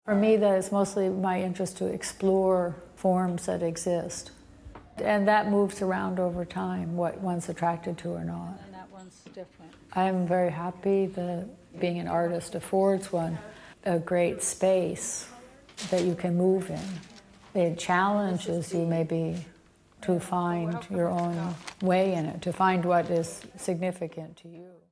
For me, that is mostly my interest to explore forms that exist. And that moves around over time, what one's attracted to or not. And that one's different. I'm very happy that being an artist affords one a great space that you can move in. It challenges you maybe to find your own way in it, to find what is significant to you.